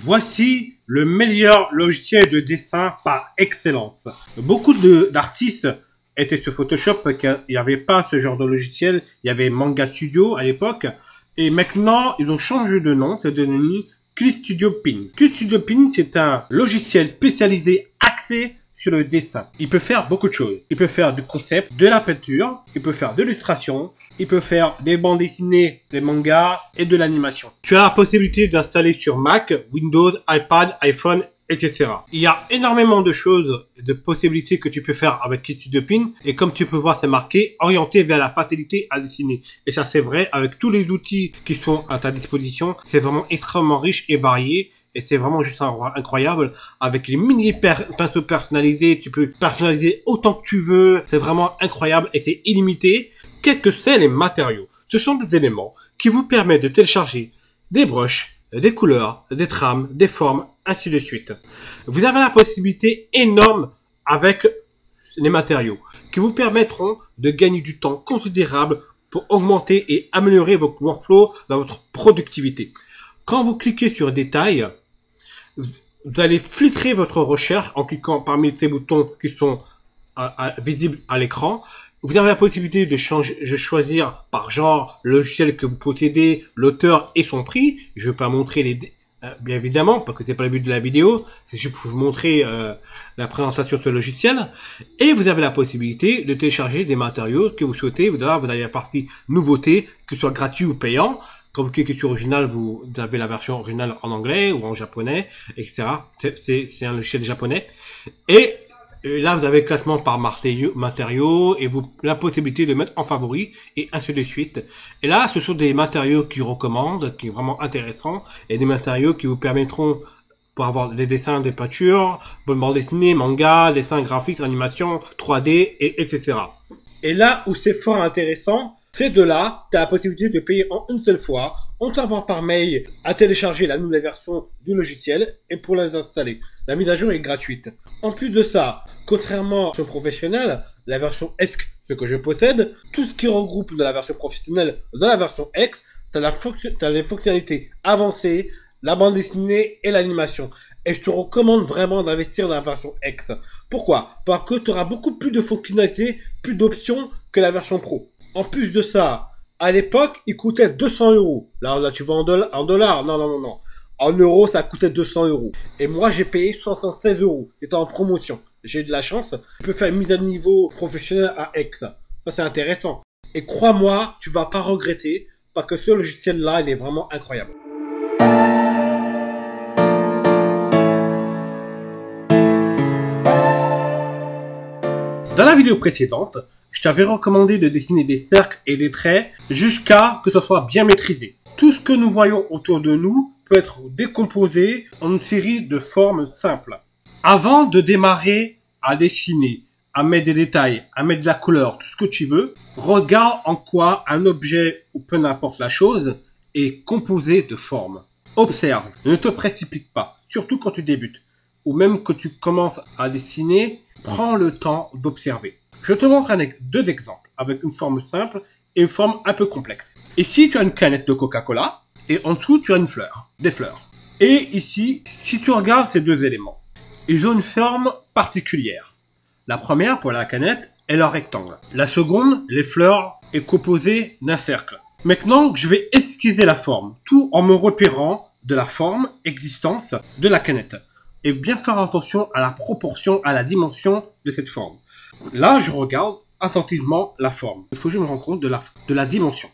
Voici le meilleur logiciel de dessin par excellence. Beaucoup d'artistes étaient sur Photoshop parce qu'il n'y avait pas ce genre de logiciel. Il y avait Manga Studio à l'époque. Et maintenant, ils ont changé de nom. C'est devenu QStudio Pin. QStudio Pin, c'est un logiciel spécialisé axé sur le dessin. Il peut faire beaucoup de choses. Il peut faire du concept, de la peinture, il peut faire de l'illustration, il peut faire des bandes dessinées, des mangas et de l'animation. Tu as la possibilité d'installer sur Mac, Windows, iPad, iPhone, etc. Il y a énormément de choses, de possibilités que tu peux faire avec QStudio Pin. Et comme tu peux voir, c'est marqué orienté vers la facilité à dessiner. Et ça, c'est vrai avec tous les outils qui sont à ta disposition. C'est vraiment extrêmement riche et varié. Et c'est vraiment juste incroyable. Avec les mini pinceaux personnalisés, tu peux personnaliser autant que tu veux. C'est vraiment incroyable et c'est illimité. Quels que soient les matériaux, ce sont des éléments qui vous permettent de télécharger des brushes, des couleurs, des trames, des formes, ainsi de suite. Vous avez la possibilité énorme avec les matériaux qui vous permettront de gagner du temps considérable pour augmenter et améliorer votre workflow dans votre productivité. Quand vous cliquez sur détail, vous allez filtrer votre recherche en cliquant parmi ces boutons qui sont visibles à l'écran. Vous avez la possibilité de choisir par genre le logiciel que vous possédez, l'auteur et son prix. Je ne vais pas montrer bien évidemment, parce que c'est pas le but de la vidéo, c'est juste pour vous montrer la présentation de ce logiciel. Et vous avez la possibilité de télécharger des matériaux que vous souhaitez. Vous avez la partie nouveauté, que ce soit gratuit ou payant. Quand vous cliquez sur original, vous avez la version originale en anglais ou en japonais, etc. C'est un logiciel japonais. Et là, vous avez le classement par matériaux et la possibilité de mettre en favori et ainsi de suite. Et là, ce sont des matériaux qui recommandent, qui est vraiment intéressant, et des matériaux qui vous permettront pour avoir des dessins, des peintures, bande dessinée, manga, dessins graphiques, animation, 3D, etc. Et là où c'est fort intéressant, c'est de là, tu as la possibilité de payer en une seule fois. On t'envoie par mail à télécharger la nouvelle version du logiciel et pour les installer. La mise à jour est gratuite. En plus de ça, contrairement à la version professionnelle, la version X, ce que je possède, tout ce qui regroupe dans la version professionnelle, dans la version X, tu as les fonctionnalités avancées, la bande dessinée et l'animation. Et je te recommande vraiment d'investir dans la version X. Pourquoi? Parce que tu auras beaucoup plus de fonctionnalités, plus d'options que la version Pro. En plus de ça, à l'époque, il coûtait 200 €. Là, tu vas en dollars. Non. En euros, ça coûtait 200 €. Et moi, j'ai payé 76 €. C'était en promotion. J'ai eu de la chance. Tu peux faire une mise à niveau professionnelle à X. Ça, c'est intéressant. Et crois-moi, tu vas pas regretter parce que ce logiciel-là, il est vraiment incroyable. Dans la vidéo précédente, je t'avais recommandé de dessiner des cercles et des traits jusqu'à que ce soit bien maîtrisé. Tout ce que nous voyons autour de nous peut être décomposé en une série de formes simples. Avant de démarrer à dessiner, à mettre des détails, à mettre de la couleur, tout ce que tu veux, regarde en quoi un objet ou peu n'importe la chose est composé de formes. Observe, ne te précipite pas, surtout quand tu débutes, ou même que tu commences à dessiner, prends le temps d'observer. Je te montre deux exemples avec une forme simple et une forme un peu complexe. Ici, tu as une canette de Coca-Cola et en dessous, tu as une fleur, des fleurs. Et ici, si tu regardes ces deux éléments, ils ont une forme particulière. La première, pour la canette, est leur rectangle. La seconde, les fleurs, est composée d'un cercle. Maintenant, je vais esquisser la forme, tout en me repérant de la forme existence de la canette. Et bien faire attention à la proportion, à la dimension de cette forme. Là, je regarde attentivement la forme. Il faut que je me rende compte de la dimension.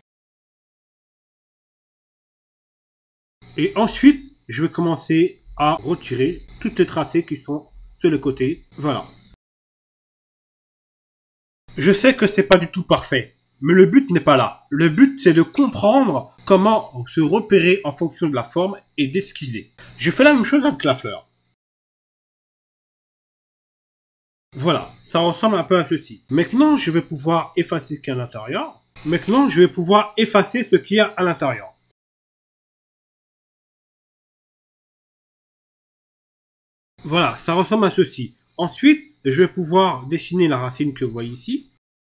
Et ensuite, je vais commencer à retirer toutes les tracés qui sont sur le côté. Voilà. Je sais que c'est pas du tout parfait, mais le but n'est pas là. Le but, c'est de comprendre comment se repérer en fonction de la forme et d'esquisser. Je fais la même chose avec la fleur. Voilà, ça ressemble un peu à ceci. Maintenant, je vais pouvoir effacer ce qu'il y a à l'intérieur. Maintenant, je vais pouvoir effacer ce qu'il y a à l'intérieur. Voilà, ça ressemble à ceci. Ensuite, je vais pouvoir dessiner la racine que vous voyez ici.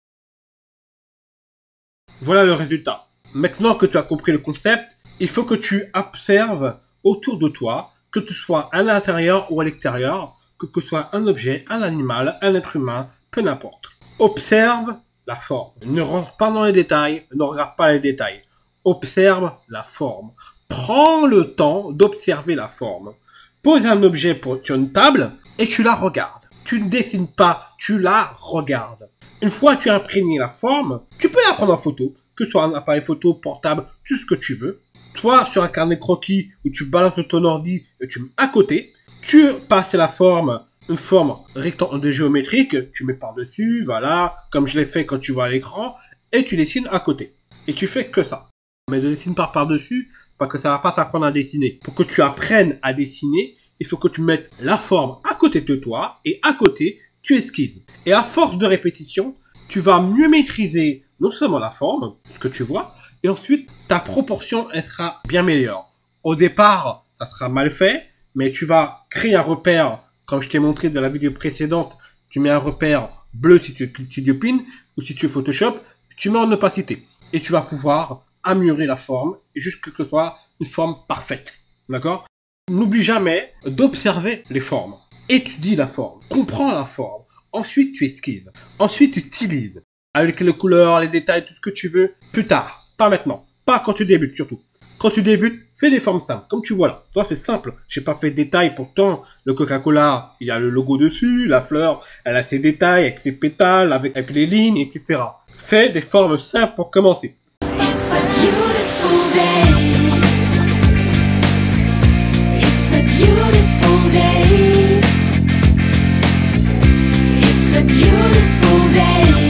Voilà le résultat. Maintenant que tu as compris le concept, il faut que tu observes autour de toi que tu sois à l'intérieur ou à l'extérieur, que ce soit un objet, un animal, un être humain, peu n'importe. Observe la forme. Ne rentre pas dans les détails, ne regarde pas les détails. Observe la forme. Prends le temps d'observer la forme. Pose un objet sur une table et tu la regardes. Tu ne dessines pas, tu la regardes. Une fois que tu as imprégné la forme, tu peux la prendre en photo, que ce soit un appareil photo, portable, tout ce que tu veux. Soit sur un carnet croquis où tu balances ton ordi et tu mets à côté. Tu passes la forme, une forme rectangle géométrique, tu mets par-dessus, voilà, comme je l'ai fait quand tu vois à l'écran, et tu dessines à côté. Et tu fais que ça. Mais ne dessine pas par-dessus, parce que ça va pas s'apprendre à dessiner. Pour que tu apprennes à dessiner, il faut que tu mettes la forme à côté de toi, et à côté, tu esquives. Et à force de répétition, tu vas mieux maîtriser non seulement la forme, ce que tu vois, et ensuite, ta proportion, elle sera bien meilleure. Au départ, ça sera mal fait, mais tu vas créer un repère, comme je t'ai montré dans la vidéo précédente, tu mets un repère bleu si tu es Studio Pin, ou si tu es Photoshop, tu mets en opacité. Et tu vas pouvoir améliorer la forme, et juste que ce soit une forme parfaite. D'accord? N'oublie jamais d'observer les formes. Étudie la forme, comprends la forme. Ensuite, tu esquives. Ensuite, tu stylises. Avec les couleurs, les détails, tout ce que tu veux, plus tard. Pas maintenant. Pas quand tu débutes, surtout. Quand tu débutes, fais des formes simples, comme tu vois là. Toi, c'est simple. J'ai pas fait de détails, pourtant, le Coca-Cola, il y a le logo dessus, la fleur, elle a ses détails, avec ses pétales, avec les lignes, etc. Fais des formes simples pour commencer. It's a beautiful day. It's a beautiful day. It's a beautiful day.